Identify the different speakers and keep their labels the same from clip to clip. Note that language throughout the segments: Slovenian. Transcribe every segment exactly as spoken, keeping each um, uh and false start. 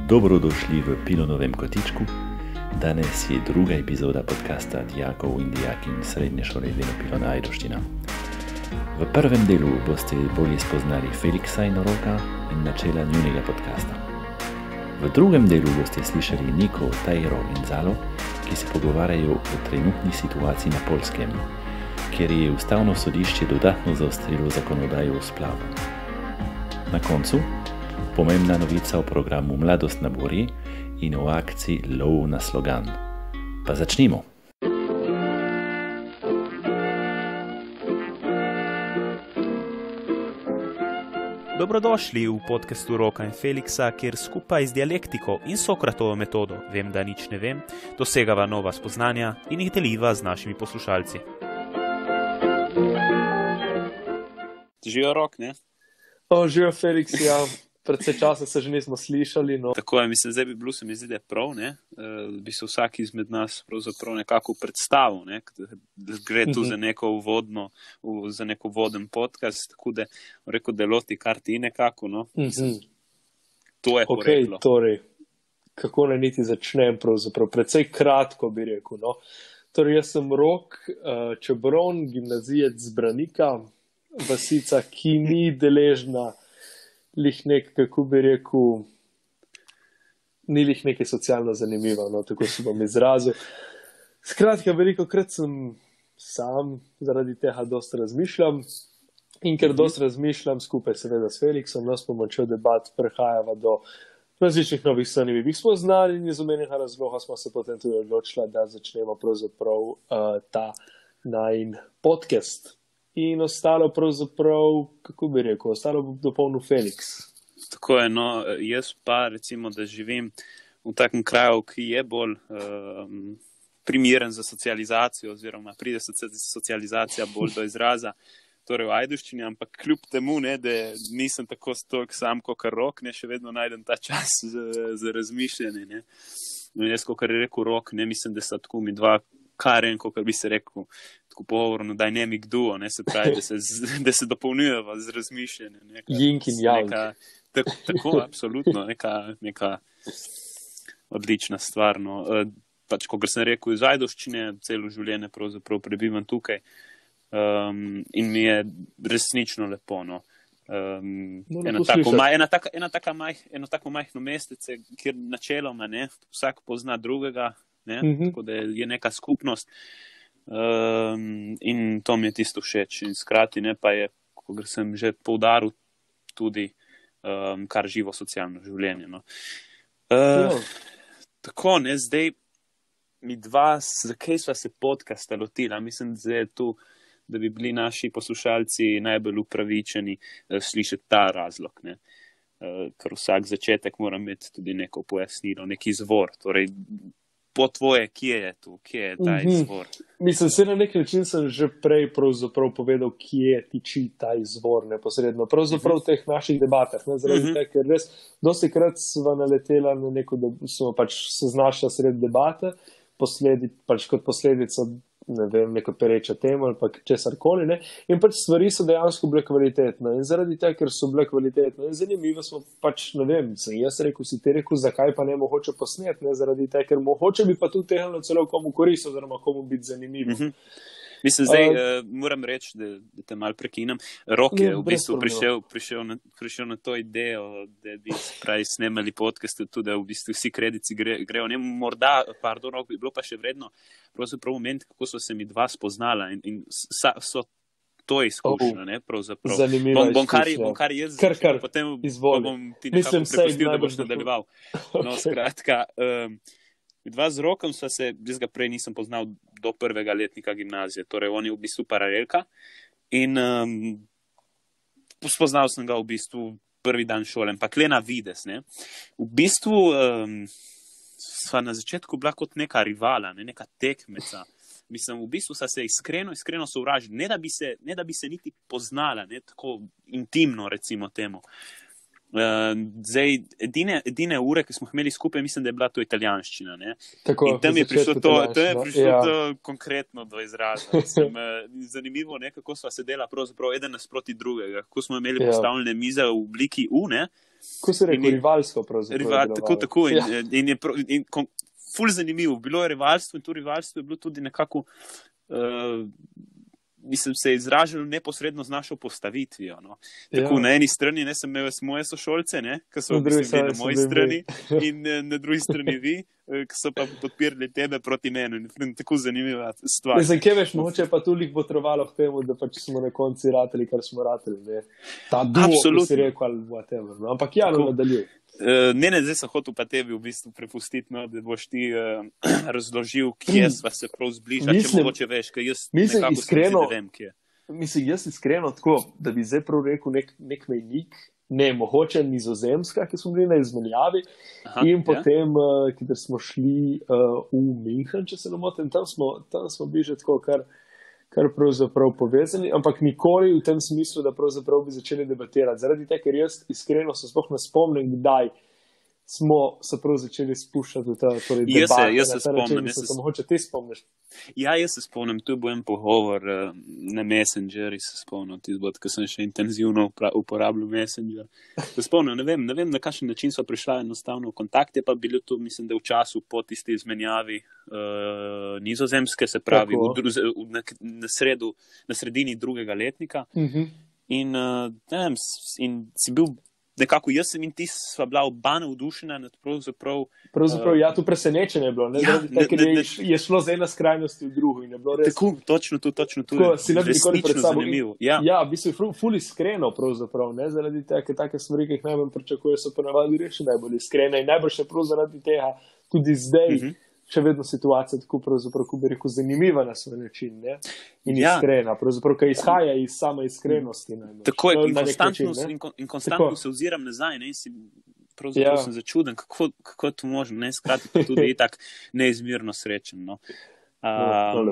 Speaker 1: Dobrodošli v Pilonovem kotičku. Danes je druga epizoda podcasta dijakov in dijakinj srednje šole Velo Pilona Ajdovština. V prvem delu boste bolje spoznali Feliksa in Roka in načela njunega podcasta. V drugem delu boste slišali Niko, Tajro in Zalo, ki se pogovarjajo o trenutni situaciji na Poljskem, kjer je ustavno sodišče dodatno zaostrilo zakonodajo o splavu. Na koncu pomembna novica o programu Mladost na Borji in o akciji Lov na slogan. Pa začnimo!
Speaker 2: Dobrodošli v podcastu Roka in Feliksa, kjer skupaj z dialektiko in Sokratovo metodo, vem, da nič ne vem, dosegava nova spoznanja in jih deliva z našimi poslušalci. Živijo Rok, ne?
Speaker 3: O, živijo Feliks, ja. Predvsej časa se že nismo slišali. No.
Speaker 2: Tako je, mislim, zdaj bi bilo se mi zdi, da je prav, ne? Uh, bi se vsak izmed nas pravzaprav nekako predstavil, ne? Da gre tu za neko uvodno, za neko voden podcast, tako da rekel, da loti kar ti nekako, no. Mislim, to je
Speaker 3: Ok,
Speaker 2: poreklo.
Speaker 3: torej, kako naj niti začnem pravzaprav? Predvsej kratko bi rekel, no. Torej, jaz sem Rok, uh, Čebron, gimnazijec z Branika, vasica, ki ni deležna lih nek, kako bi rekel, ni lih nekaj socialno zanimivo, no, tako se bom izrazil. Skratka, veliko krat sem sam, zaradi tega dosti razmišljam in ker dosti razmišljam skupaj seveda s Feliksom, no, s pomočjo debat prehajava do različnih novih zanimivih spoznanj in iz omenjenega razloga smo se potem tudi odločili, da začnemo pravzaprav uh, ta najin podcast. In ostalo pravzaprav, kako bi rekel, ostalo bo dopolnil Feliks.
Speaker 2: Tako je, no, jaz pa recimo, da živim v takem kraju, ki je bolj um, primeren za socializacijo oziroma pride socializacija bolj do izraza, torej v Ajdovščini, ampak kljub temu, ne, da nisem tako stolk sam kot Rok, ne, še vedno najdem ta čas za, za razmišljanje, ne. No, jaz, kot je rekel Rok, ne, mislim, da sta tako mi dva karen, kot bi se rekel, tako pogovorno, dynamic duo, ne, se pravi, da se, da se dopolnjujeva z razmišljanjem.
Speaker 3: Ying in yang.
Speaker 2: Tako, tako, absolutno, neka, neka odlična stvar, no. Pač, kot sem rekel, iz Ajdovščine, celo življenje pravzaprav prebivam tukaj um, in mi je resnično lepo, no. Um,
Speaker 3: no,
Speaker 2: ena, tako, maj, ena, taka, ena taka maj, eno tako majhno mestece, kjer načeloma, ne, vsak pozna drugega, ne, uh-huh. Tako da je neka skupnost um, in to mi je tisto všeč. In skrati, ne, pa je, kot sem že poudaril, tudi um, kar živo socialno življenje. No. Uh, tako, ne, zdaj mi dva, zakaj sva se podcasta lotila? Mislim, da je tu, da bi bili naši poslušalci najbolj upravičeni uh, slišati ta razlog, ne. Uh, ker vsak začetek mora imeti tudi neko pojasnilo, neki izvor, torej po tvoje, kje je tu, kje je ta izvor?
Speaker 3: Mm-hmm. Mislim, se na nek način sem že prej pravzaprav povedal, kje tiči ta izvor neposredno. Pravzaprav v teh naših debatah, ne, zaradi mm-hmm. tega, ker res dosti krat sva naletela na neko, da smo pač se znašla sred debate, posledi, pač kot posledica, ne vem, neko pereča tema ali pa česarkoli, ne, in pač stvari so dejansko bile kvalitetne in zaradi tega, ker so bile kvalitetne in zanimive smo pač, ne vem, sem jaz rekel, si ti rekel, zakaj pa ne mogoče posnet, ne, zaradi tega, ker mogoče bi pa tudi tehno celo komu koristil, oziroma komu biti zanimivo.
Speaker 2: Mm-hmm. Mislim, zdaj uh, uh, moram reči, da, da te malo prekinem. Rok je v bistvu prišel, prišel, na, prišel na to idejo, da bi pravi snemali podcast, tudi da v bistvu vsi kredici gre, grejo. Ne, morda, pardon, Rok, bi bilo pa še vredno, pravzaprav moment, kako so se mi dva spoznala in, in sa, so to izkušnja, oh, ne, pravzaprav.
Speaker 3: Zanimiva
Speaker 2: bom, bom, kar, bom kar jaz
Speaker 3: kar, kar,
Speaker 2: potem
Speaker 3: izvoli.
Speaker 2: Bom ti nekako prepustil, da boš nadaljeval. Okay. No, skratka, um, dva z Rokom sva se, jaz ga prej nisem poznal do prvega letnika gimnazije, torej on je v bistvu paralelka in um, spoznal sem ga v bistvu prvi dan šole, ampak le na vides, ne. V bistvu um, sva na začetku bila kot neka rivala, ne, neka tekmeca. Mislim, v bistvu sva se iskreno, iskreno sovražili, ne da bi se, ne da bi se niti poznala, ne, tako intimno recimo temu. Uh, zdaj, edine, edine ure, ki smo imeli skupaj, mislim, da je bila to italijanščina, ne?
Speaker 3: Tako,
Speaker 2: in tam je prišlo to, to, je prišlo
Speaker 3: ja.
Speaker 2: to konkretno do izraza. Mislim, uh, zanimivo, ne, kako sva sedela pravzaprav eden nasproti drugega, kako smo imeli ja. postavljene mize v obliki U, ne?
Speaker 3: Ko se reče, rivalsko pravzaprav.
Speaker 2: Rival, tako, tako. In, ja. in je pro, in, in, ful zanimivo. Bilo je rivalstvo in to rivalstvo je bilo tudi nekako, uh, mislim, se je izražalo neposredno z našo postavitvijo. No. Tako ja. Na eni strani ne sem imel moje sošolce, ne, ki so bili na moji strani in na drugi strani vi, ki so pa podpirali tebe proti meni. Tako zanimiva stvar.
Speaker 3: Mislim, kje veš, mogoče pa toliko potrebalo k temu, da pač smo na konci rateli, kar smo rateli. Ne. Ta duo, ki si rekel, ali whatever. No. Ampak ja, no, nadaljuj.
Speaker 2: Uh, ne, ne, zdaj sem hotel pa tebi v bistvu prepustiti, no, da boš ti uh, razložil, kje sva se prav zbliža, mislim, če mogoče veš, ker jaz
Speaker 3: mislim,
Speaker 2: nekako
Speaker 3: iskreno,
Speaker 2: sem ne vem, kje.
Speaker 3: Mislim, jaz iskreno tako, da bi zdaj prav rekel nek, nek mejnik, ne, mogoče Nizozemska, ki smo bili na izmenjavi, Aha, in potem, ja. uh, kjer smo šli uh, v München, če se ne motim, tam smo, tam smo bili že tako kar kar pravzaprav povezani, ampak nikoli v tem smislu, da pravzaprav bi začeli debatirati. Zaradi tega, ker jaz iskreno se sploh ne spomnim, kdaj smo se prav začeli spuščati v ta torej, debate.
Speaker 2: Jaz se, jaz se spomnim.
Speaker 3: Način, se mogoče ti spomniš?
Speaker 2: Ja, jaz se spomnim. Tu je bil en pogovor uh, na Messengerju, se spomnim, tizbot, ko sem še intenzivno uporabljal Messenger. Se spomnim, ne vem, ne vem, na kakšen način so prišla enostavno v kontakt, je pa bilo to, mislim, da v času po tisti izmenjavi uh, Nizozemske, se pravi, v dru, v, na, na, sredu, na sredini drugega letnika.
Speaker 3: Uh-huh.
Speaker 2: In, uh, ne vem, in si bil nekako, jaz sem in ti sva bila oba navdušena nad pravzaprav...
Speaker 3: Pravzaprav, uh, ja, tu presenečenje je bilo, ne?
Speaker 2: Ja,
Speaker 3: Zaradi tega, ker je, je šlo z ena skrajnosti v drugo in je bilo res...
Speaker 2: Tako, točno tu, točno tu.
Speaker 3: Tako, si ne bi nikoli pred sabo.
Speaker 2: Zanimivo. Ja,
Speaker 3: ja v bistvu je ful iskreno pravzaprav, ne? Zaradi tega, ker take stvari, ki jih najbolj pričakuje, so ponavadi res še najbolj iskrene in najbolj še prav zaradi tega tudi zdaj uh-huh. še vedno situacija tako pravzaprav, ko bi rekel, zanimiva na svoj način, ne? In ja. Iskrena, pravzaprav, kaj izhaja iz same iskrenosti. Najbolj.
Speaker 2: Tako je, in konstantno, način, in, in konstantno se oziram nazaj, ne, in si pravzaprav ja. Sem začuden, kako, kako je to možno, ne, skrati pa tudi itak neizmirno srečen, no. Um,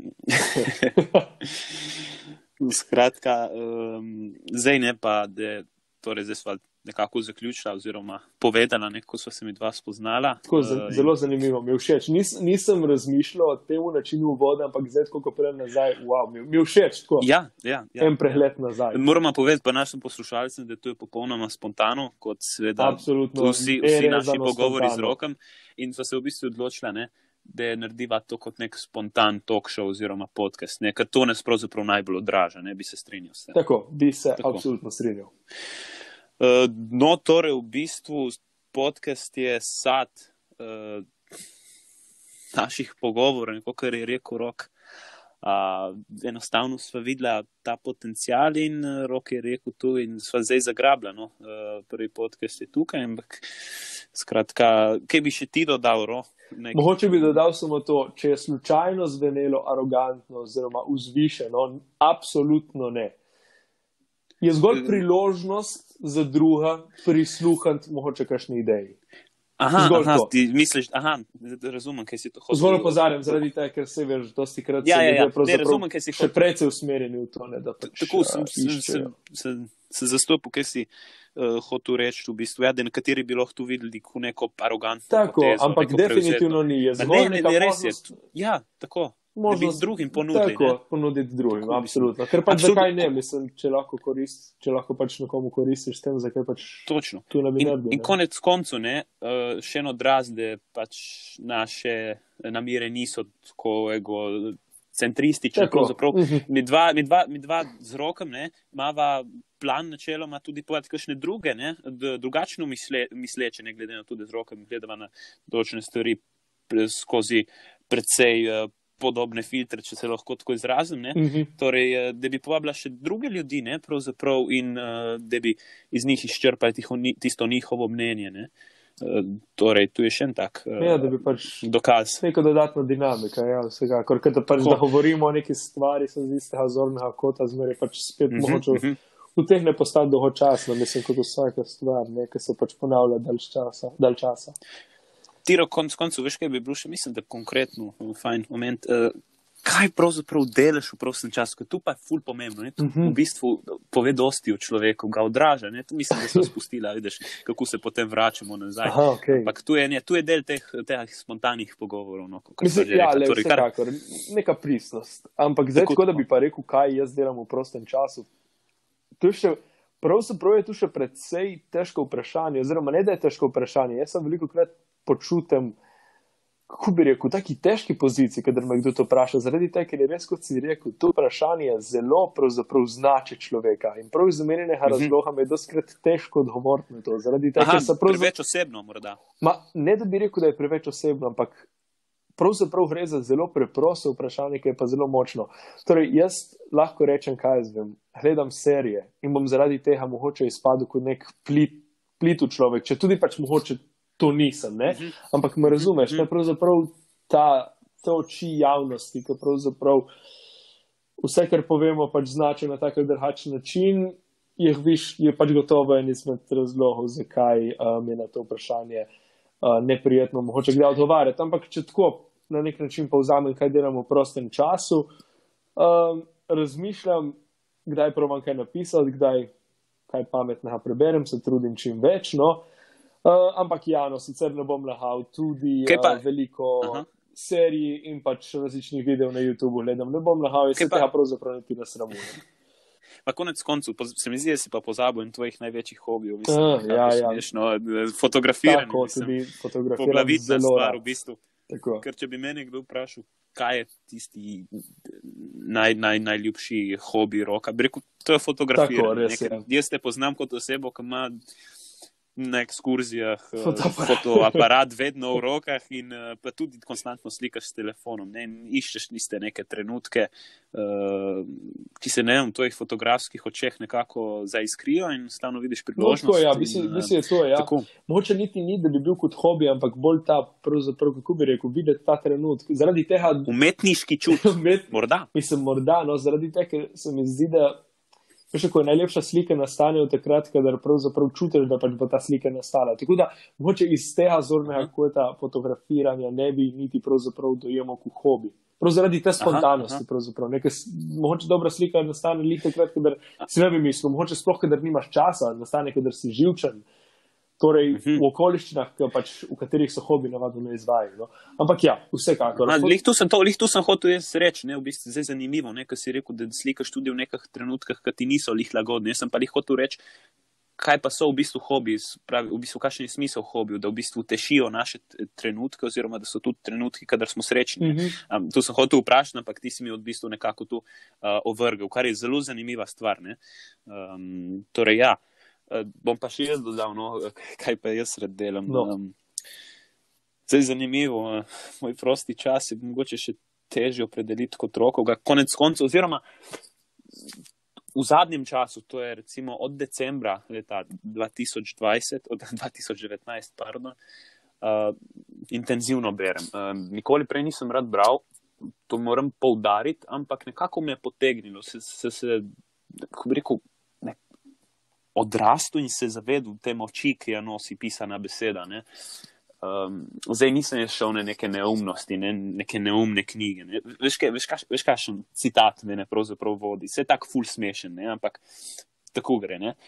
Speaker 2: no skratka, um, zdaj ne pa, da torej zdaj sva nekako zaključila oziroma povedala, neko so se mi dva spoznala.
Speaker 3: Tako, uh, zelo in... zanimivo, mi je všeč. Nis, nisem razmišljal o temu načinu voda, ampak zdaj, ko prejem nazaj, wow, mi, mi je všeč. Tako.
Speaker 2: Ja, ja, ja.
Speaker 3: En pregled ja. Nazaj.
Speaker 2: Moramo povedati pa našim poslušalcem, da to je popolnoma spontano, kot seveda vsi, vsi naši pogovori z Rokom. In so se v bistvu odločila, ne, da narediva to kot nek spontan talk show oziroma podcast, ne, ker to nas pravzaprav najbolj odraža, ne, bi se strinjal s tem.
Speaker 3: Tako, bi se Tako. Absolutno strinjal.
Speaker 2: Uh, no, torej v bistvu podcast je sad uh, naših pogovorov, kako je rekel Rok. Uh, enostavno sva videla ta potencial in Rok je rekel tu in sva zdaj zagrabila. No? Uh, prvi podcast je tukaj, ampak skratka, kaj bi še ti dodal, Ro? Nek...
Speaker 3: Mogoče bi dodal samo to, če je slučajno zvenelo arogantno oziroma vzvišeno, absolutno ne. Je zgolj priložnost za druga prisluhati mogoče kakšni ideji.
Speaker 2: Aha, aha ti misliš, aha, razumem, kaj si to hotel.
Speaker 3: Zgolj opozarjam, zaradi tega, ker se veš, dosti krat
Speaker 2: ja,
Speaker 3: se
Speaker 2: ja, ja.
Speaker 3: ljudje
Speaker 2: razumem, kaj si
Speaker 3: še precej usmerjeni v to, ne, da pač
Speaker 2: tako sem se, se, se, se zastopil, kaj si uh, hotel reči v bistvu, ja, da nekateri bi lahko tu videli kot neko arogantno
Speaker 3: tako, potezo. Ampak definitivno ni, je zgolj
Speaker 2: ne,
Speaker 3: neka
Speaker 2: ne,
Speaker 3: možnost.
Speaker 2: Je. Ja, tako.
Speaker 3: Možnost
Speaker 2: drugim ponuditi.
Speaker 3: Tako, ne? Ponuditi drugim, tako, absolutno. Ker pač absolutno. Zakaj ne, mislim, če lahko, korist, če lahko pač nekomu koristiš s tem, zakaj pač
Speaker 2: točno.
Speaker 3: Tu ne bi
Speaker 2: in,
Speaker 3: naredil.
Speaker 2: In konec koncu, ne, uh, še en odraz, da pač naše namere niso tako egocentristične. Mi dva, mi, dva, mi dva z Rokom, ne, imava plan načeloma tudi povedati kakšne druge, ne, drugačno misle, misleče, ne glede na tudi z Rokom, gledava na določene stvari skozi predvsej uh, podobne filtre, če se lahko tako izrazim, ne?
Speaker 3: Uh-huh.
Speaker 2: Torej, da bi povabila še druge ljudi, ne, pravzaprav, in uh, da bi iz njih izčrpali tiho, tisto njihovo mnenje, ne. Uh, torej, tu je še en tak uh,
Speaker 3: ja, da bi pač
Speaker 2: dokaz.
Speaker 3: Neko dodatno dinamika, ja, vsega, ker da pač Ko? Da govorimo o neki stvari, so z istega zornega kota, zmeraj pač spet uh-huh, mogoče uh-huh. utegne postati dolgočasno, mislim, kot vsaka stvar, ne, ki se pač ponavlja dalj časa. Dalj časa.
Speaker 2: Tiro, konc koncu, veš, kaj bi bilo še, mislim, da konkretno, fajn moment, uh, kaj pravzaprav delaš v prostem času, ker tu pa je ful pomembno, ne, tu uh-huh. v bistvu pove dosti o človeku, ga odraža, ne, tu mislim, da se spustila, vidiš, kako se potem vračamo nazaj.
Speaker 3: Aha, okay.
Speaker 2: Ampak tu je, ne, tu je del teh, teh spontanih pogovorov, no, kako
Speaker 3: mislim,
Speaker 2: se
Speaker 3: ja,
Speaker 2: rekla.
Speaker 3: Le,
Speaker 2: torej,
Speaker 3: vsekakor, kar... neka pristnost. Ampak zdaj, tako, da bi pa rekel, kaj jaz delam v prostem času, to je še pravzaprav je tu še precej težko vprašanje, oziroma ne da je težko vprašanje. Jaz sem veliko krat počutem, kako bi rekel, v taki težki poziciji, kadar me kdo to vpraša, zaradi tega, ker je res, kot si rekel, to vprašanje zelo pravzaprav znači človeka in prav iz omenjenega mm-hmm. razloga me je doskrat težko odgovoriti na to. Zaradi tega,
Speaker 2: Aha,
Speaker 3: ker se prav...
Speaker 2: preveč osebno morda.
Speaker 3: Ma, ne da bi rekel, da je preveč osebno, ampak pravzaprav gre za zelo preprosto vprašanje, ki je pa zelo močno. Torej, jaz lahko rečem, kaj jaz vem, gledam serije in bom zaradi tega mogoče izpadel kot nek plit, plitu človek, če tudi pač mogoče to nisem, ne? Ampak me razumeš, to je pravzaprav ta, ta oči javnosti, ki pravzaprav vse, kar povemo, pač znači na tak ali drugačen način, je, viš, je pač gotovo en izmed razlogov, zakaj um, je na to vprašanje uh, neprijetno mogoče kdaj odgovarjati. Ampak če tako na nek način povzamem, kaj delam v prostem času, um, razmišljam, kdaj probam kaj napisati, kdaj kaj pametnega preberem, se trudim čim več, no. Uh, ampak ja, no, sicer ne bom lahal tudi uh, veliko Aha. serij in pač različnih videov na YouTubeu gledam, ne bom lahal, jaz se tega pravzaprav niti nasramujem.
Speaker 2: Pa konec koncu, se mi zdi, da si pa pozabil in tvojih največjih hobijev, mislim,
Speaker 3: uh, ja, ja.
Speaker 2: smešno, fotografiranje,
Speaker 3: Tako,
Speaker 2: mislim,
Speaker 3: poglavitna
Speaker 2: stvar v bistvu.
Speaker 3: Tako.
Speaker 2: Ker če bi mene kdo vprašal, kaj je tisti naj, naj, najljubši hobi roka, bi rekel, to je fotografiranje.
Speaker 3: Tako,
Speaker 2: jaz te poznam kot osebo, ki ima na ekskurzijah fotoaparat vedno v rokah in pa tudi konstantno slikaš s telefonom, ne, in iščeš tiste neke trenutke, uh, ki se, ne vem, v tvojih fotografskih očeh nekako zaiskrijo in stalno vidiš priložnost.
Speaker 3: No, tako, ja, mislim, je to, ja. Mogoče niti ni, da bi bil kot hobi, ampak bolj ta, pravzaprav, kako bi rekel, videti ta trenutk. Zaradi tega...
Speaker 2: Umetniški čut, umet... morda.
Speaker 3: Mislim, morda, no, zaradi tega, ker se mi zdi, da veš, ko je najlepša slika nastane v takrat, kadar pravzaprav čutiš, da pač bo ta slika nastala. Tako da, mogoče iz tega zornega kota fotografiranja ne bi niti pravzaprav dojemal kot hobi. Prav zaradi te spontanosti, aha, aha. pravzaprav. Nekaj, mogoče dobra slika nastane lih takrat, kadar si ne bi mislil, mogoče sploh, kadar nimaš časa, nastane, kadar si živčen. Torej, uh-huh. v okoliščinah, pač, v katerih so hobi navadno ne izvajajo. No? Ampak ja, vsekakor.
Speaker 2: Lih tu sem to, lih tu sem hotel jaz reči, ne, v bistvu zdaj zanimivo, ne, ker si rekel, da slikaš tudi v nekih trenutkah, ki ti niso lih lagodni. Jaz sem pa lih hotel reči, kaj pa so v bistvu hobi, pravi, v bistvu kakšen je smisel hobiju, da v bistvu tešijo naše trenutke, oziroma da so tudi trenutki, kadar smo srečni. Uh-huh. Um, tu sem hotel vprašati, ampak ti si mi v bistvu nekako tu uh, ovrgel, kar je zelo zanimiva stvar. Ne. Um, torej, ja. Uh, bom pa še jaz dodal, no, kaj pa jaz red delam.
Speaker 3: No.
Speaker 2: Um, zdaj zanimivo, uh, moj prosti čas je mogoče še težje opredeliti kot rokoga, konec koncev, oziroma v zadnjem času, to je recimo od decembra leta dva tisoč dvajset, od dva tisoč devetnajst, pardon, uh, intenzivno berem. Uh, nikoli prej nisem rad bral, to moram poudariti, ampak nekako me je potegnilo, se, se, se kako bi rekel, odrastu in se zavedel te moči, ki jo nosi pisana beseda. Ne. Um, zdaj nisem šel na neke neumnosti, ne, neke neumne knjige. Ne. Veš, kaj, veš, kaš, veš kakšen citat mene pravzaprav vodi? Vse je tako ful smešen, ne, ampak tako gre. Ne.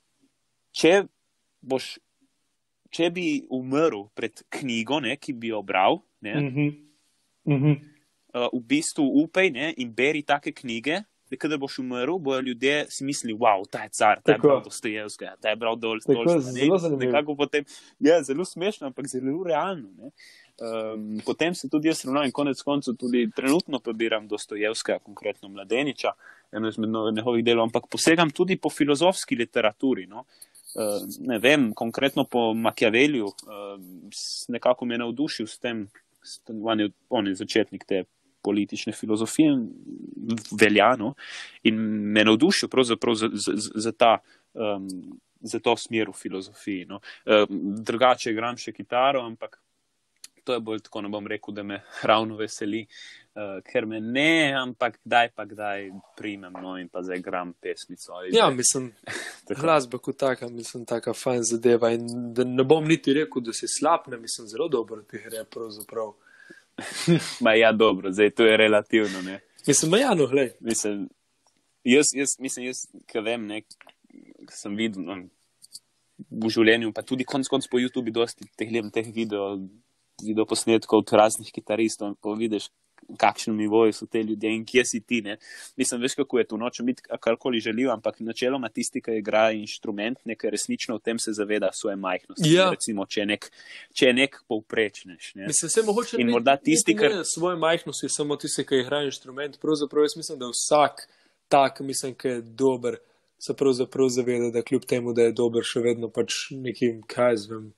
Speaker 2: Če boš, če bi umrl pred knjigo, ne, ki bi jo bral, ne,
Speaker 3: mm-hmm. Mm-hmm.
Speaker 2: Uh, v bistvu upaj, ne, in beri take knjige, da kadar boš umrl, bojo ljudje si mislili, wow, ta je car, ta je bral Dostojevskega, ta je bral Dolstolskega.
Speaker 3: Zelo zanimivo.
Speaker 2: Potem, ja, zelo smešno, ampak zelo realno. Ne? Um, potem se tudi jaz ravno in konec koncev tudi trenutno prebiram Dostojevskega, konkretno Mladeniča, eno izmed njegovih delov, ampak posegam tudi po filozofski literaturi. No? Uh, ne vem, konkretno po Machiavelliju, uh, nekako me je navdušil s tem, s tem on, je, on je začetnik te politične filozofije veljano in me navdušil pravzaprav za, za, za, ta, um, za to smer v filozofiji. No. Um, drugače igram še kitaro, ampak to je bolj tako, ne bom rekel, da me ravno veseli, uh, ker me ne, ampak kdaj pa kdaj primem, no, in pa zdaj igram pesmico.
Speaker 3: Ja, mislim, glasba kot taka, mislim, taka fajn zadeva in da ne bom niti rekel, da si slab, ne, mislim, zelo dobro ti gre pravzaprav.
Speaker 2: Ma ja, dobro, zdaj to je relativno, ne.
Speaker 3: Mislim, ja, no, glej.
Speaker 2: Mislim, jaz, jaz, mislim, jaz, kaj vem, ne, sem videl, no, v življenju, pa tudi konc konc po YouTube dosti teh, teh video, video posnetkov od raznih kitaristov, pa vidiš, kakšnem nivoju so te ljudje in kje si ti, ne. Mislim, veš, kako je to, nočem biti karkoli željiv, ampak načeloma tisti, ki igra inštrument, nekaj resnično v tem se zaveda svoje majhnosti.
Speaker 3: Ja.
Speaker 2: Recimo, če je nek, če je nek povprečneš, ne.
Speaker 3: Mislim, se mogoče
Speaker 2: In
Speaker 3: ne,
Speaker 2: morda tisti,
Speaker 3: ne,
Speaker 2: ki-
Speaker 3: ne svoje majhnosti, samo tisti, ki igra inštrument. Pravzaprav jaz mislim, da vsak tak, mislim, ki je dober, se pravzaprav zaveda, da kljub temu, da je dober, še vedno pač nekim, kaj jaz vem,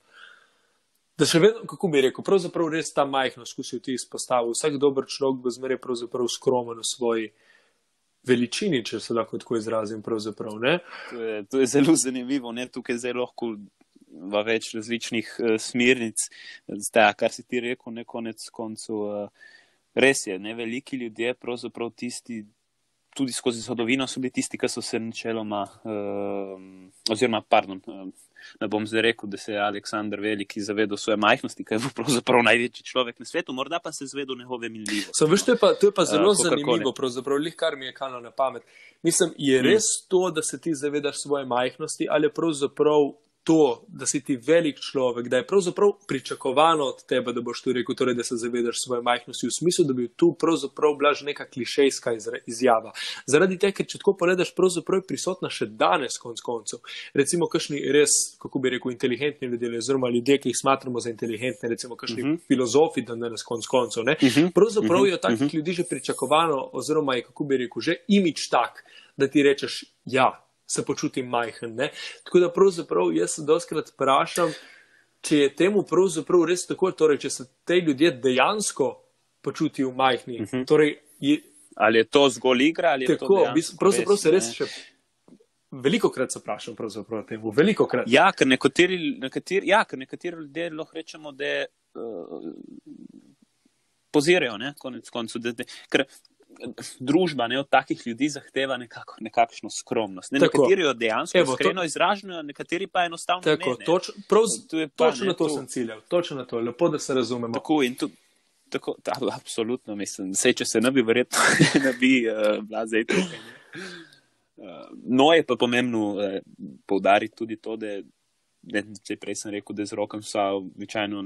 Speaker 3: da še vedno, kako bi rekel, pravzaprav res ta majhnost, ko si jo ti izpostavil. Vsak dober človek bo zmeraj pravzaprav skromen v svoji veličini, če se lahko tako izrazim, pravzaprav, ne?
Speaker 2: To je, to je zelo zanimivo, ne, tukaj zdaj lahko v več različnih uh, smernic, zdaj, kar si ti rekel, ne, konec koncu, uh, res je, ne, veliki ljudje, pravzaprav tisti, tudi skozi zgodovino so bili tisti, ki so se načeloma, uh, oziroma, pardon, uh, ne bom zdaj rekel, da se je Aleksander Veliki zavedal svoje majhnosti, ki je bil pravzaprav največji človek na svetu, morda pa se je zvedel njegove minljivosti.
Speaker 3: So, veš, to je pa, to je pa zelo
Speaker 2: Uh, kakorkoli.
Speaker 3: zanimivo, pravzaprav, lih kar mi je kano na pamet. Mislim, je res to, da se ti zavedaš svoje majhnosti, ali je pravzaprav to, da si ti velik človek, da je pravzaprav pričakovano od tebe, da boš tu rekel, torej, da se zavedaš svoje majhnosti, v smislu, da bi tu pravzaprav bila že neka klišejska izra- izjava. Zaradi tega, ker če tako pogledaš, pravzaprav je prisotna še danes konc koncev. Recimo, kakšni res, kako bi rekel, inteligentni ljudje, oziroma ljudje, ki jih smatramo za inteligentne, recimo kakšni
Speaker 2: Mhm.
Speaker 3: filozofi danes konc koncev, ne?
Speaker 2: Mhm.
Speaker 3: Pravzaprav je od takih
Speaker 2: Mhm.
Speaker 3: ljudi že pričakovano, oziroma je, kako bi rekel, že imič tak, da ti rečeš, ja, se počutim majhen, ne. Tako da pravzaprav jaz se dostikrat vprašam, če je temu pravzaprav res tako, torej, če se te ljudje dejansko počutijo majhni, uh -huh. torej je
Speaker 2: Ali je to zgolj igra, ali je
Speaker 3: tako,
Speaker 2: to dejansko
Speaker 3: bis- pravzaprav se res
Speaker 2: ne?
Speaker 3: še velikokrat se vprašam pravzaprav o temu, velikokrat.
Speaker 2: Ja, ker nekateri, nekateri, ja, ker nekateri ljudje lahko rečemo, da uh, pozirajo, ne, konec koncev, da, da, ker družba, ne, od takih ljudi zahteva nekako, nekakšno skromnost. Ne,
Speaker 3: Tako.
Speaker 2: nekateri jo dejansko
Speaker 3: Evo, to-
Speaker 2: iskreno izražajo, nekateri pa enostavno
Speaker 3: Tako,
Speaker 2: ne. ne.
Speaker 3: toč, prav,
Speaker 2: To je pa,
Speaker 3: točno
Speaker 2: ne,
Speaker 3: na to
Speaker 2: to-
Speaker 3: sem ciljal, točno na to, lepo, da se razumemo.
Speaker 2: Tako in tu, tako, ta, absolutno mislim, sej, če se ne bi verjetno, ne bi uh, bila zdaj tukaj. Ne. Uh, no, je pa pomembno uh, poudariti tudi to, da, ne, če prej sem rekel, da z rokom so običajno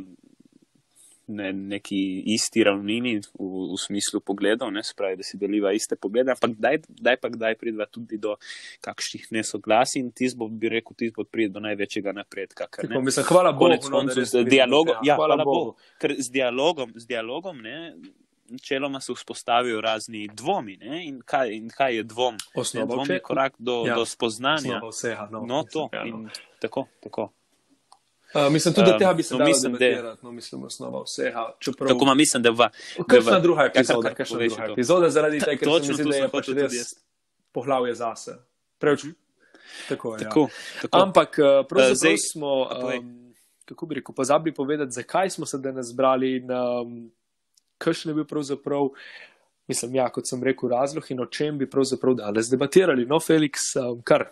Speaker 2: ne, neki isti ravnini v, v smislu pogledov, ne, spravi, da si deliva iste poglede, ampak kdaj, kdaj pa kdaj pridva tudi do kakšnih nesoglasij in tis bo, bi rekel, tis bo pride do največjega napredka. Ker,
Speaker 3: Tako, mislim, hvala Bogu,
Speaker 2: konec
Speaker 3: no, da
Speaker 2: koncev
Speaker 3: res
Speaker 2: z
Speaker 3: pridemo
Speaker 2: dialogom,
Speaker 3: do tega.
Speaker 2: ja,
Speaker 3: Hvala
Speaker 2: hvala
Speaker 3: Bogu.
Speaker 2: Bogu, ker z dialogom, z dialogom, ne, načeloma se vzpostavijo razni dvomi, ne, in kaj, in kaj je dvom?
Speaker 3: Osnova
Speaker 2: Ne, dvom
Speaker 3: vse-
Speaker 2: je korak do,
Speaker 3: ja,
Speaker 2: do spoznanja.
Speaker 3: Osnova vsega, no,
Speaker 2: No,
Speaker 3: mislim,
Speaker 2: to,
Speaker 3: ja, no.
Speaker 2: in tako, tako.
Speaker 3: Uh, mislim, tudi um,
Speaker 2: Um,
Speaker 3: tega bi se
Speaker 2: no,
Speaker 3: dalo
Speaker 2: mislim, da-
Speaker 3: debatirati, no, mislim, osnova vsega. Čeprav,
Speaker 2: Tako ma mislim, da v...
Speaker 3: kakšna
Speaker 2: da v-
Speaker 3: druga
Speaker 2: Ja, kar-
Speaker 3: epizoda,
Speaker 2: kar
Speaker 3: kakšna
Speaker 2: poveš
Speaker 3: druga
Speaker 2: to.
Speaker 3: epizoda, zaradi
Speaker 2: Ta-
Speaker 3: tega, ker se
Speaker 2: točno
Speaker 3: mi zdi,
Speaker 2: to
Speaker 3: da
Speaker 2: sem
Speaker 3: je pač
Speaker 2: hotel tudi
Speaker 3: res
Speaker 2: jaz.
Speaker 3: poglavje zase. Preveč, tako je.
Speaker 2: Tako,
Speaker 3: Ja.
Speaker 2: tako.
Speaker 3: Ampak uh, pravzaprav
Speaker 2: zdaj-
Speaker 3: smo,
Speaker 2: a povej.
Speaker 3: um, kako bi rekel, pozabili povedati, zakaj smo se danes zbrali in um, kakšen je bil pravzaprav, mislim, ja, kot sem rekel, razlog in o čem bi pravzaprav danes debatirali. No, Felix, um, kar?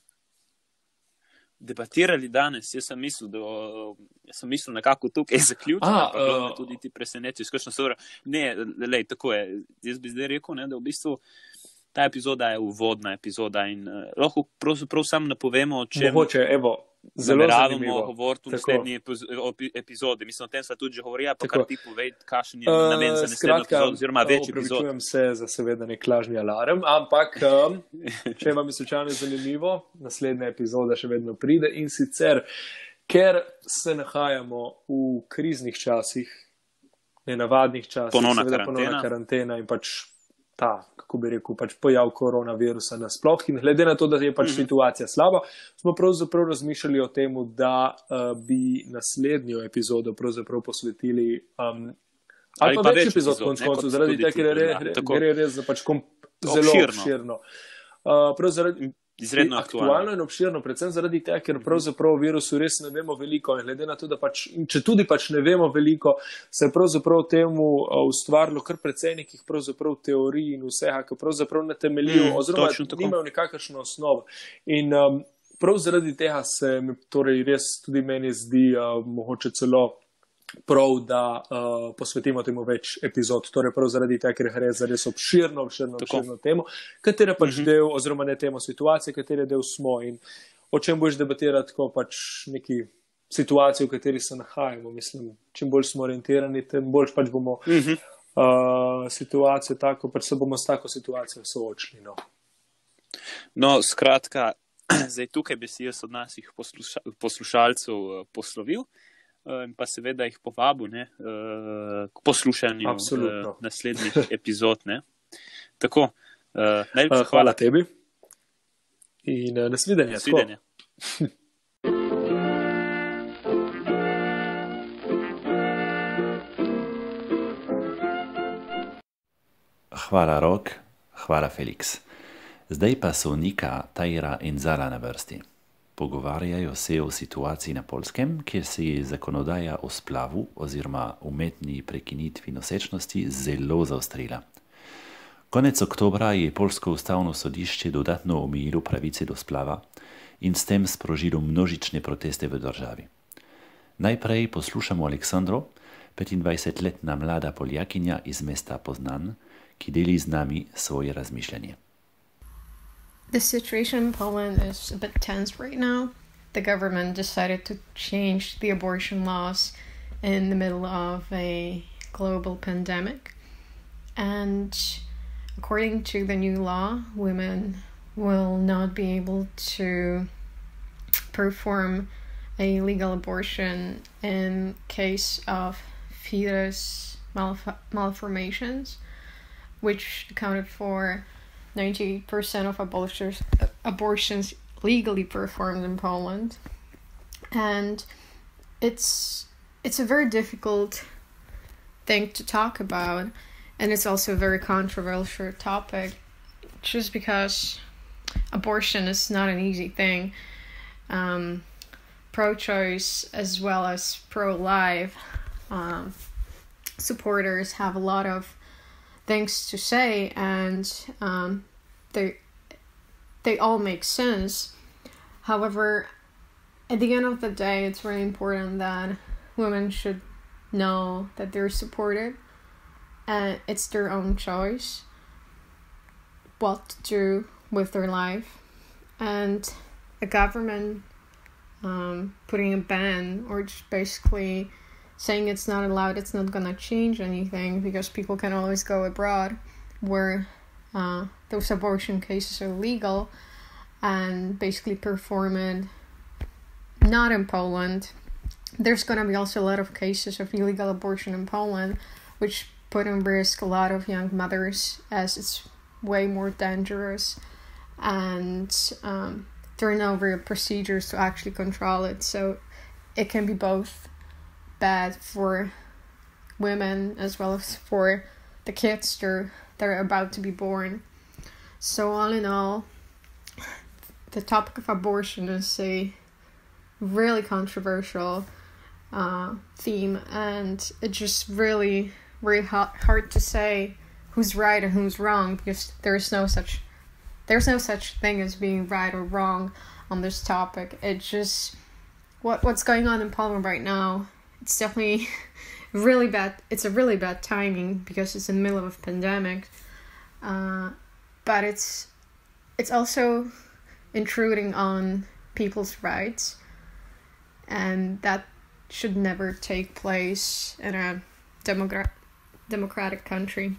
Speaker 2: Debatirali danes, jaz sem mislil, da jaz sem mislil nekako tukaj zaključiti,
Speaker 3: A,
Speaker 2: ampak uh,
Speaker 3: uh,
Speaker 2: tudi ti presenečeš, kakšno stvar. Ne, lej, tako je. Jaz bi zdaj rekel, ne, da v bistvu ta epizoda je uvodna epizoda in uh, lahko pravzaprav sam napovemo, o čem
Speaker 3: Mogoče, evo, zelo
Speaker 2: nameravamo
Speaker 3: zanimivo.
Speaker 2: govoriti v
Speaker 3: Tako.
Speaker 2: naslednji epiz- opi- epizodi. Mislim, o tem sva tudi že govorila, pa
Speaker 3: Tako.
Speaker 2: kar ti povej, kakšen je
Speaker 3: Uh,
Speaker 2: namen za naslednjo epizodo, oziroma več epizod.
Speaker 3: Opravičujem se za seveda nek lažni alarm, ampak um, če vam je slučajno zanimivo, naslednja epizoda še vedno pride in sicer, ker se nahajamo v kriznih časih, nenavadnih časih,
Speaker 2: Ponovna
Speaker 3: seveda
Speaker 2: karantena.
Speaker 3: ponovna karantena in pač ta, kako bi rekel, pač pojav koronavirusa nasploh in glede na to, da je pač
Speaker 2: Mhm.
Speaker 3: situacija slaba, smo pravzaprav razmišljali o tem, da uh, bi naslednjo epizodo pravzaprav posvetili um, ali, ali pa, pa več epizod, konc
Speaker 2: ne,
Speaker 3: koncev,
Speaker 2: kot
Speaker 3: zaradi
Speaker 2: tudi
Speaker 3: tega, ker je
Speaker 2: ti,
Speaker 3: re,
Speaker 2: ja,
Speaker 3: re,
Speaker 2: tako.
Speaker 3: gre res za pač kom, zelo
Speaker 2: Obširno.
Speaker 3: obširno. Uh, prav zaradi
Speaker 2: Izredno
Speaker 3: aktualno
Speaker 2: aktualno.
Speaker 3: in obširno, predvsem zaradi tega, ker pravzaprav o virusu res ne vemo veliko in glede na to, da pač, če tudi pač ne vemo veliko, se je pravzaprav temu uh, ustvarilo kar precej nekih pravzaprav teorij in vsega, ki pravzaprav ne temeljijo
Speaker 2: Mm,
Speaker 3: oziroma
Speaker 2: točno tako.
Speaker 3: nimajo nikakršno osnovo. In um, prav zaradi tega se mi torej res tudi meni zdi uh, mogoče celo prav, da uh, posvetimo temu več epizod. Torej prav zaradi tega, ker gre za res obširno, obširno,
Speaker 2: Tako.
Speaker 3: obširno temo, katera pač
Speaker 2: Mhm.
Speaker 3: del, oziroma ne temo situacije, katere del smo in o čem boš debatirati, ko pač neki situacije, v kateri se nahajamo. Mislim, čim bolj smo orientirani, tem bolj pač bomo
Speaker 2: Mhm.
Speaker 3: uh, situacijo tako, pa se bomo s tako situacijo soočili. No,
Speaker 2: no skratka, zdaj tukaj bi si jaz od naših posluša, poslušalcev uh, poslovil uh, in pa seveda jih povabil ne, uh, k poslušanju uh, naslednjih epizod. Ne. Tako, uh, najlepša
Speaker 3: uh, hvala tebi in uh, nasvidenje.
Speaker 2: Nasvidenje.
Speaker 1: Hvala Rok, hvala Felix. Zdaj pa so Nika, Tajra in Zala na vrsti. Pogovarjajo se o situaciji na Poljskem, kjer se je zakonodaja o splavu oziroma umetni prekinitvi nosečnosti zelo zaostrila. Konec oktobra je Poljsko ustavno sodišče dodatno omejilo pravice do splava in s tem sprožilo množične proteste v državi. Najprej poslušamo Aleksandro, petindvajsetletna mlada Poljakinja iz mesta Poznan, ki deli z nami svoje razmišljanje.
Speaker 4: The situation in Poland is a bit tense right now. The government decided to change the abortion laws in the middle of a global pandemic. And according to the new law, women will not be able to perform a legal abortion in case of fetus malf- malformations, which accounted for ninety percent of abortions, abortions legally performed in Poland. And it's it's a very difficult thing to talk about, and it's also a very controversial topic, just because abortion is not an easy thing. Um, pro-choice as well as pro-life um, supporters have a lot of things to say, and um, they they all make sense. However, at the end of the day, it's really important that women should know that they're supported, and it's their own choice what to do with their life. And the government um, putting a ban or just basically saying it's not allowed, it's not gonna change anything, because people can always go abroad where uh, those abortion cases are legal and basically perform it not in Poland. There's gonna be also a lot of cases of illegal abortion in Poland, which put in risk a lot of young mothers, as it's way more dangerous, and um, there are no real procedures to actually control it. So it can be both bad for women as well as for the kids that are about to be born. So all in all, the topic of abortion is a really controversial uh, theme, and it's just really, really hard to say who's right and who's wrong, because there's no such there's no such thing as being right or wrong on this topic. It's just what what's going on in Poland right now. It's definitely really bad. It's a really bad timing because it's in the middle of a pandemic. Uh, but it's it's also intruding on people's rights, and that should never take place in a demogra- democratic country.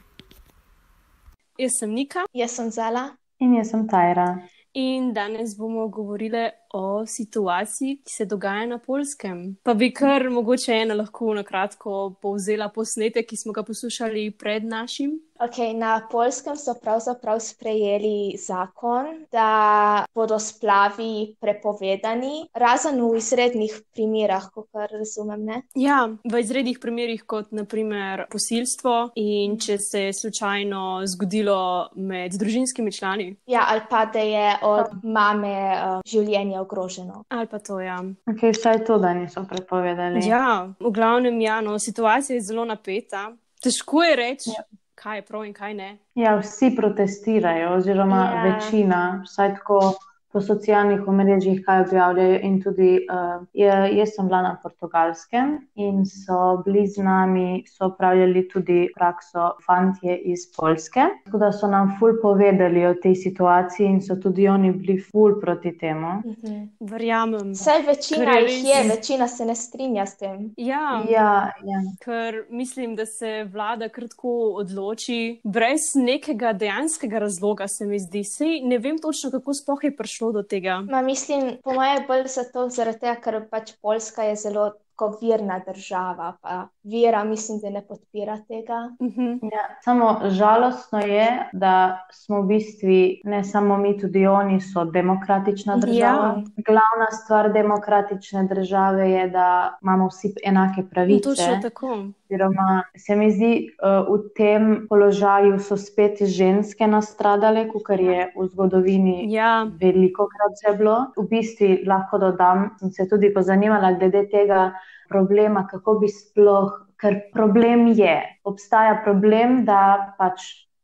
Speaker 5: Jaz sem Nika.
Speaker 6: Jaz sem Zala.
Speaker 7: In jaz sem Tajra.
Speaker 5: In danes bomo govorili o situaciji, ki se dogaja na Poljskem. Pa bi kar mogoče ena lahko na kratko povzela posnetek, ki smo ga poslušali pred našim.
Speaker 6: Ok, na Poljskem so pravzaprav sprejeli zakon, da bodo splavi prepovedani, razen v izrednih primerah, kakor razumem, ne?
Speaker 5: Ja, v izrednih primerih, kot naprimer posilstvo, in če se je slučajno zgodilo med družinskimi člani.
Speaker 6: Ja, ali pa da je od mame uh, življenje ogroženo.
Speaker 5: Ali pa to, ja.
Speaker 7: Ok, vsaj to, da niso prepovedali.
Speaker 5: Ja, v glavnem, ja, no, situacija je zelo napeta. Težko je reči, ja, kaj je prav in kaj ne.
Speaker 7: Ja, vsi protestirajo, oziroma
Speaker 6: ja.
Speaker 7: večina, vsaj tako po socialnih omrežjih, kaj objavljajo in tudi uh, jaz sem bila na Portugalskem in so bili z nami, so opravljali tudi prakso fantje iz Poljske, tako da so nam ful povedali o tej situaciji in so tudi oni bili ful proti temu.
Speaker 6: Mhm.
Speaker 5: Verjamem.
Speaker 6: Saj večina
Speaker 5: Ker je
Speaker 6: jih je,
Speaker 5: res-
Speaker 6: večina se ne strinja s tem.
Speaker 5: Ja,
Speaker 7: Ja, ja.
Speaker 5: ker mislim, da se vlada kratko odloči brez nekega dejanskega razloga, se mi zdi. Sej ne vem točno, kako sploh je prišlo do tega.
Speaker 6: Ma mislim, po moje bolj zato, zaradi tega, ker pač Poljska je zelo tako virna država, pa vira mislim, da ne podpira tega.
Speaker 5: Mhm.
Speaker 7: Ja, samo žalostno je, da smo v bistvu, ne samo mi, tudi oni so demokratična država.
Speaker 5: Ja.
Speaker 7: Glavna stvar demokratične države je, da imamo vsi enake pravice.
Speaker 5: Točno tako.
Speaker 7: Oziroma, se mi zdi, uh, v tem položaju so spet ženske nastradale, kar je v zgodovini
Speaker 5: Ja,
Speaker 7: veliko krat že bilo. V bistvu lahko dodam, sem se tudi pozanimala glede tega problema, kako bi sploh, ker problem je, obstaja problem, da pač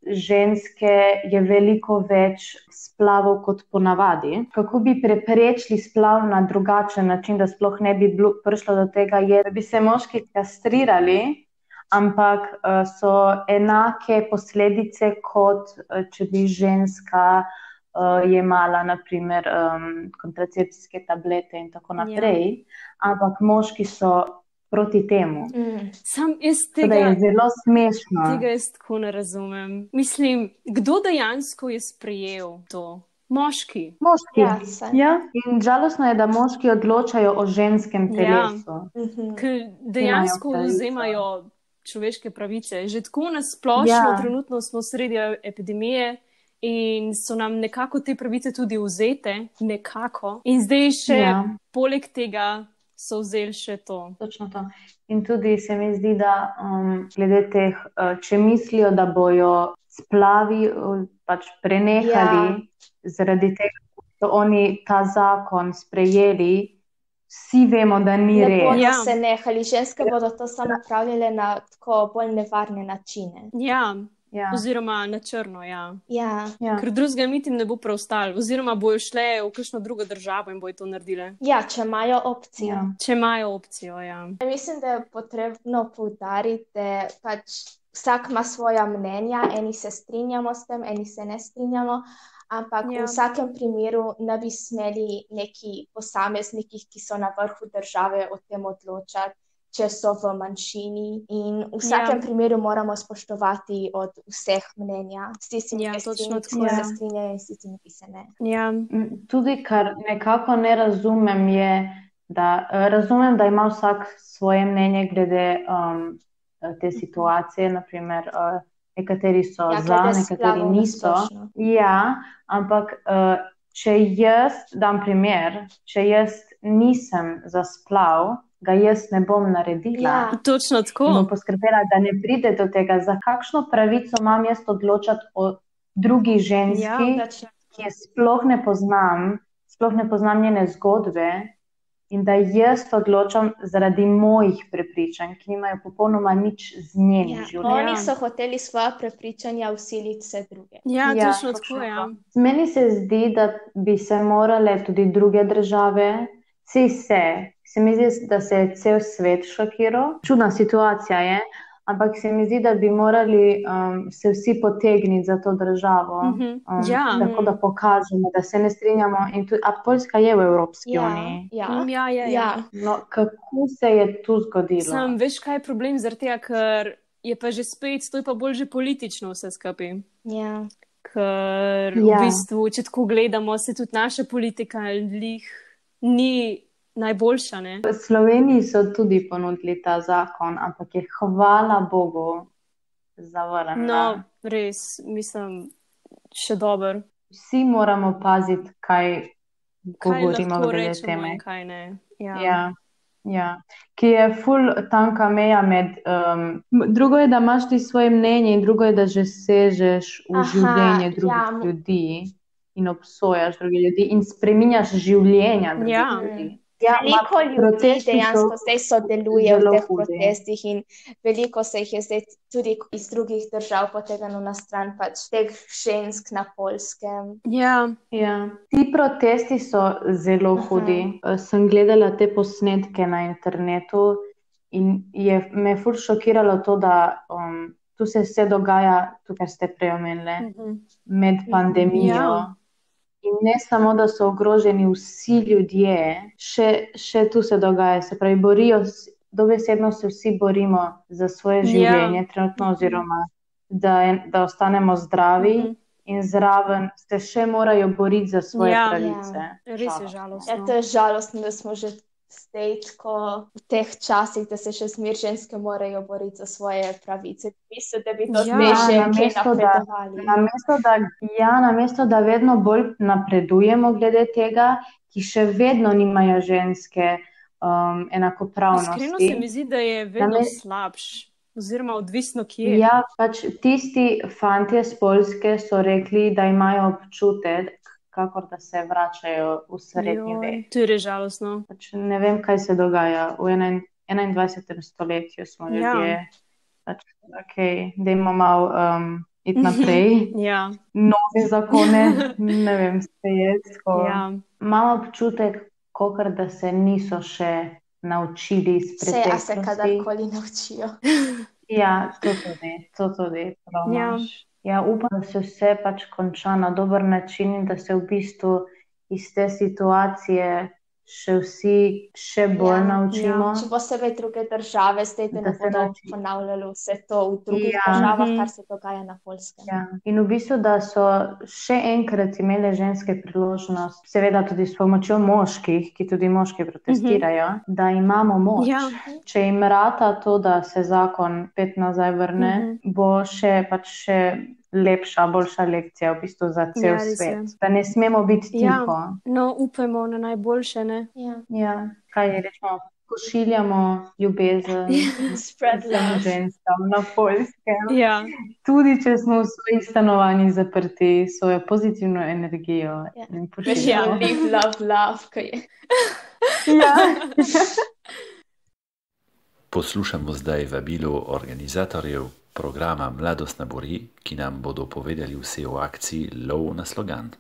Speaker 7: ženske je veliko več splavov kot ponavadi. Kako bi preprečili splav na drugačen način, da sploh ne bi bilo, prišlo do tega, je, da bi se moški kastrirali, ampak uh, so enake posledice, kot uh, če bi ženska uh, jemala naprimer um, kontracepcijske tablete in tako naprej, ampak moški so proti temu.
Speaker 6: Mm.
Speaker 5: sam jaz
Speaker 7: Tako da
Speaker 5: tega,
Speaker 7: je zelo smešno.
Speaker 5: tega jaz tako ne razumem. Mislim, kdo dejansko je sprejel to? Moški.
Speaker 7: Moški.
Speaker 6: Ja, saj.
Speaker 7: Ja. In žalostno je, da moški odločajo o ženskem
Speaker 5: Ja.
Speaker 7: telesu.
Speaker 6: Mhm.
Speaker 5: Ker dejansko
Speaker 7: pravico.
Speaker 5: vzemajo človeške pravice. Že tako nasplošno,
Speaker 7: Ja.
Speaker 5: trenutno smo sredi epidemije in so nam nekako te pravice tudi vzete, nekako. In zdaj še
Speaker 7: Ja.
Speaker 5: poleg tega so vzeli še to.
Speaker 7: Točno to. In tudi se mi zdi, da um, glede teh, uh, če mislijo, da bojo splavi uh, pač prenehali
Speaker 6: Ja.
Speaker 7: zaradi tega, da so oni ta zakon sprejeli, vsi vemo, da ni
Speaker 6: Ne bodo
Speaker 7: res.
Speaker 5: Ja.
Speaker 6: se nehali, ženske bodo to samo pravile na tako bolj nevarne načine.
Speaker 5: Ja,
Speaker 7: Ja.
Speaker 5: oziroma na črno, ja.
Speaker 6: Ja,
Speaker 7: Ja.
Speaker 5: Ker drugega niti ne bo preostalo, oziroma bojo šle v kakšno drugo državo in bojo to naredile.
Speaker 6: ja, če imajo opcijo.
Speaker 7: Ja.
Speaker 5: Če imajo opcijo, ja.
Speaker 6: Mislim, da je potrebno poudariti, da pač vsak ima svoja mnenja, eni se strinjamo s tem, eni se ne strinjamo, ampak
Speaker 5: Ja.
Speaker 6: v vsakem primeru ne bi smeli neki posamezniki, ki so na vrhu države, o tem odločati, če so v manjšini. In v vsakem
Speaker 5: Ja.
Speaker 6: primeru moramo spoštovati od vseh mnenja, s tistimi,
Speaker 5: Ja,
Speaker 6: ki se
Speaker 5: točno
Speaker 6: strinjajo,
Speaker 5: tako,
Speaker 6: ki
Speaker 7: ja.
Speaker 6: se strinjajo in s tistimi, ki se ne.
Speaker 5: Ja,
Speaker 7: Mm, Tudi, kar nekako ne razumem, je, da eh, razumem, da ima vsak svoje mnenje glede um, te situacije. Naprimer, uh, nekateri so
Speaker 6: Ja,
Speaker 7: za,
Speaker 6: glede
Speaker 7: nekateri
Speaker 6: splavov na
Speaker 7: niso.
Speaker 6: splošno.
Speaker 7: Ja, ampak uh, če jaz dam primer, če jaz nisem za splav, ga jaz ne bom naredila.
Speaker 6: Ja.
Speaker 5: točno
Speaker 7: In
Speaker 5: tako.
Speaker 7: bom poskrbela, da ne pride do tega. Za kakšno pravico imam jaz odločati o drugi ženski,
Speaker 5: Ja,
Speaker 6: Točno.
Speaker 7: ki je sploh ne poznam, sploh ne poznam njene zgodbe, in da jaz odločam zaradi mojih prepričanj, ki nimajo popolnoma nič z njenim
Speaker 6: Ja.
Speaker 7: življenjem.
Speaker 6: Oni so hoteli svoja prepričanja vsiliti vse druge.
Speaker 5: Ja,
Speaker 7: Ja,
Speaker 5: točno
Speaker 7: točno
Speaker 5: tako, ja.
Speaker 7: Meni se zdi, da bi se morale tudi druge države, vsi se, se mi zdi, da se je cel svet šokiral. Čudna situacija je, ampak se mi zdi, da bi morali um, se vsi potegniti za to državo,
Speaker 5: Mhm.
Speaker 7: um,
Speaker 5: Ja.
Speaker 7: tako da pokažemo, da se ne strinjamo. In tudi, a Poljska je v Evropski
Speaker 6: Ja,
Speaker 7: uniji.
Speaker 6: ja,
Speaker 5: Mm, ja, ja, ja.
Speaker 6: ja.
Speaker 7: No, kako se je tu zgodilo?
Speaker 5: Sam veš, kaj je problem zaradi tega, ker je pa že spet, to je pa bolj že politično vse skupaj.
Speaker 6: Ja.
Speaker 5: Ker
Speaker 7: Ja.
Speaker 5: v bistvu, če tako gledamo, se tudi naša politika lih ni najboljša, ne?
Speaker 7: V Sloveniji so tudi ponudili ta zakon, ampak je hvala Bogu zavrnjen.
Speaker 5: No, res, mislim, še dober.
Speaker 7: Vsi moramo paziti, kaj
Speaker 5: Kaj
Speaker 7: govorimo
Speaker 5: lahko
Speaker 7: glede
Speaker 5: rečemo
Speaker 7: teme.
Speaker 5: in kaj ne. Ja.
Speaker 7: Ja, ja. Ki je ful tanka meja med. Um, drugo je, da imaš ti svoje mnenje, in drugo je, da že sežeš v
Speaker 6: Aha,
Speaker 7: življenje drugih
Speaker 6: ja, mo-
Speaker 7: ljudi in obsojaš druge ljudi in spreminjaš življenja drugih
Speaker 5: Ja.
Speaker 7: ljudi. Ja,
Speaker 6: veliko ljudi dejansko zdaj sodeluje v teh hudi. protestih in veliko se jih je zdaj tudi iz drugih držav potegnilo na stran pač teh žensk na Poljskem.
Speaker 5: Ja.
Speaker 7: Ja. Ti protesti so zelo hudi. Uh-huh. Sem gledala te posnetke na internetu in je me ful šokiralo to, da um, tu se vse dogaja, tukaj ste prej omenili, uh-huh. med pandemijo. Ja. In ne samo, da so ogroženi vsi ljudje, še, še tu se dogaja, se pravi, borijo, dobesedno se vsi borimo za svoje življenje, ja. trenutno oziroma, da, da ostanemo zdravi mm-hmm. in zraven se še morajo boriti za svoje ja. pravice.
Speaker 5: Ja. Res je žalostno.
Speaker 6: Ja, to je žalostno, da smo že zdaj tako v teh časih, da se še smer ženske morajo boriti za svoje pravice. Mislim, da bi to
Speaker 5: Ja,
Speaker 6: zdaj še
Speaker 7: namesto
Speaker 6: kaj
Speaker 7: da-
Speaker 6: napredovali.
Speaker 7: Namesto da, ja, namesto da vedno bolj napredujemo glede tega, ki še vedno nimajo ženske um, enakopravnosti.
Speaker 5: Iskreno se mi zdi, da je vedno
Speaker 7: Name-
Speaker 5: slabš, oziroma odvisno kje.
Speaker 7: Ja, pač tisti fantje z Poljske so rekli, da imajo občutek, kakor da se vračajo v srednji
Speaker 5: Joj,
Speaker 7: vek.
Speaker 5: to je res žalostno.
Speaker 7: Pač ne vem, kaj se dogaja. V enain- enaindvajsetem stoletju smo
Speaker 5: Ja.
Speaker 7: ljudje. Pač, okay, dajmo malo um, iti naprej.
Speaker 5: Ja,
Speaker 7: Nove zakone, ne vem, sprejet. tako.
Speaker 5: ja.
Speaker 7: Imam občutek, kakor da se niso še naučili iz
Speaker 6: Se, a se
Speaker 7: preteklosti.
Speaker 6: kadarkoli naučijo.
Speaker 7: Ja, to tudi, to tudi, prav
Speaker 5: Ja.
Speaker 7: imaš. Ja, upam, da se vse pač konča na dober način in da se v bistvu iz te situacije še vsi še bolj
Speaker 6: Ja,
Speaker 7: naučimo.
Speaker 6: Če posebej druge države, zdaj da
Speaker 7: Da
Speaker 6: ne
Speaker 7: se
Speaker 6: bodo
Speaker 7: nauči.
Speaker 6: ponavljalo vse to v drugih
Speaker 7: Ja.
Speaker 6: državah,
Speaker 5: Mhm.
Speaker 6: kar se dogaja na Poljskem.
Speaker 7: Ja. In v bistvu, da so še enkrat imele ženske priložnost, seveda tudi s pomočjo moških, ki tudi moški protestirajo, da imamo moč.
Speaker 5: Ja.
Speaker 7: Če jim rata to, da se zakon pet nazaj vrne,
Speaker 5: Mhm.
Speaker 7: bo še pač še lepša, boljša lekcija v bistvu za cel
Speaker 5: Ja, res je.
Speaker 7: svet. Da ne smemo biti
Speaker 5: Ja.
Speaker 7: tiho.
Speaker 5: No, upajmo na najboljše, ne?
Speaker 6: Ja.
Speaker 7: Ja. Kaj rečemo? Pošiljamo ljubezen
Speaker 6: Spread
Speaker 7: vsem
Speaker 6: love.
Speaker 7: ženskam na Poljskem.
Speaker 5: Ja,
Speaker 7: Tudi če smo v svojih stanovanjih zaprti, svojo pozitivno energijo
Speaker 6: Ja.
Speaker 7: in
Speaker 6: Ja.
Speaker 7: pošiljamo.
Speaker 6: Live, love, love, ko je.
Speaker 7: Ja.
Speaker 1: Poslušamo zdaj vabilo organizatorjev programa Mladost na Buri, ki nam bodo povedali vse o akciji Lov na slogan.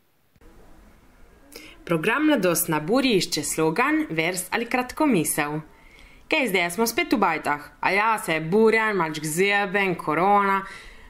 Speaker 8: Program Mladost na Buri išče slogan, vers ali kratkomisel. Kaj zdaj, smo spet v bajtah? A ja, se je burjan, mačk zjeben, korona.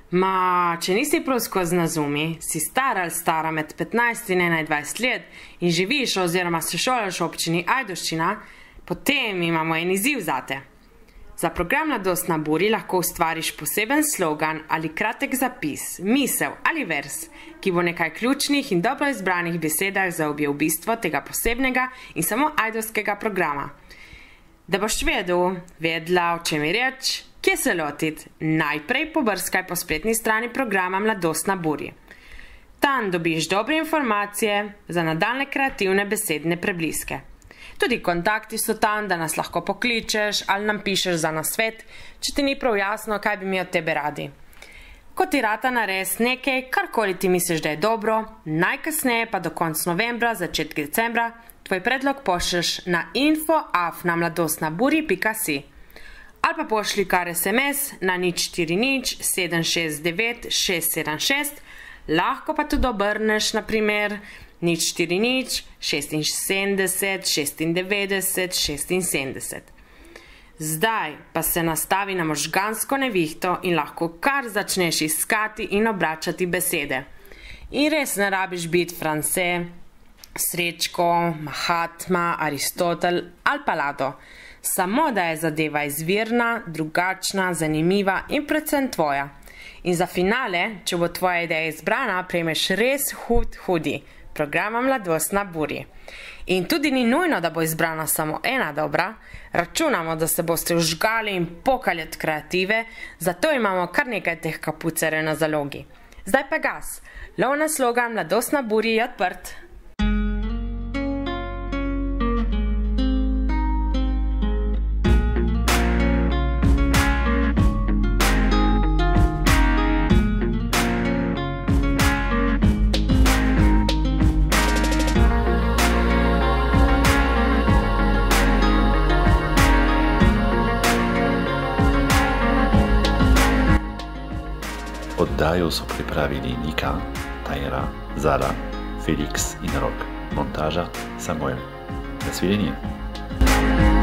Speaker 8: Ma, če nisi prav skozi na zumi, si star ali stara med petnajst in enaindvajset let in živiš oziroma se šolaš v občini Ajdovščina, potem imamo en izziv zate. Za program Mladost na Buri lahko ustvariš poseben slogan ali kratek zapis, misel ali vers, ki bo nekaj ključnih in dobro izbranih besedah zaobjel bistvo tega posebnega in samo ajdovskega programa. Da boš vedel, vedla, o čem je reč, kje se lotiti, najprej pobrskaj po spletni strani programa Mladost na Buri. Tam dobiš dobre informacije za nadaljne kreativne besedne prebliske. Tudi kontakti so tam, da nas lahko pokličeš ali nam pišeš za nasvet, če ti ni prav jasno, kaj bi mi od tebe radi. Ko ti rata nares nekaj, karkoli ti misliš, da je dobro, najkasneje pa do konca novembra, začetek decembra, tvoj predlog pošlješ na info afna mladostnaburi pika si. Ali pa pošlji kar es em es na nič štiri nič sedem šest devet šest sedem šest, lahko pa tudi obrneš na primer nič štiri nič šestinsedemdeset šestindevetdeset šestinsedemdeset. Zdaj pa se nastavi na možgansko nevihto in lahko kar začneš iskati in obračati besede. In res ne rabiš biti France, Srečko, Mahatma, Aristotel ali pa Lado. Samo da je zadeva izvirna, drugačna, zanimiva in predvsem tvoja. In za finale, če bo tvoja ideja izbrana, prejmeš res hud hudi. Programa Mladost na Buri. In tudi ni nujno, da bo izbrana samo ena dobra, računamo, da se boste užgali in pokali od kreative, zato imamo kar nekaj teh kapucerjev na zalogi. Zdaj pa gas, lov na slogan Mladost na Buri je odprt.
Speaker 1: Oddajo so pripravili Nika, Tajra, Zara, Felix in Rok. Montaža Samuel. Nasvidenje.